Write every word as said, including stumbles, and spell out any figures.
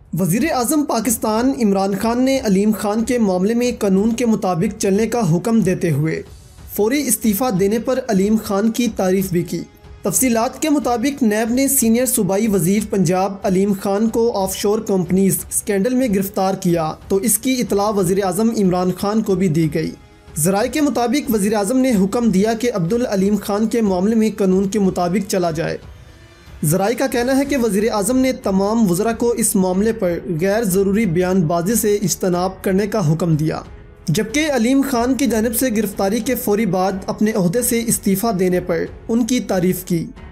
वज़ीर आज़म पाकिस्तान इमरान खान ने अलीम खान के मामले में कानून के मुताबिक चलने का हुक्म देते हुए फौरी इस्तीफ़ा देने पर अलीम खान की तारीफ़ भी की। तफसीलात के मुताबिक नैब ने सीनियर सूबाई वज़ीर पंजाब अलीम खान को ऑफशोर कंपनीज स्कैंडल में गिरफ्तार किया तो इसकी इतला वज़ीर आज़म इमरान खान को भी दी गई। ज़राए के मुताबिक वज़ीर आज़म ने हुक्म दिया कि अब्दुल अलीम खान के मामले में कानून के मुताबिक चला जाए। ज़राए का कहना है कि वज़ीर आज़म ने तमाम वज़रा को इस मामले पर गैर ज़रूरी बयानबाजी से इज्तनाब करने का हुक्म दिया, जबकि अलीम खान की जानिब से गिरफ्तारी के फौरी बाद अपने ओहदे से इस्तीफ़ा देने पर उनकी तारीफ़ की।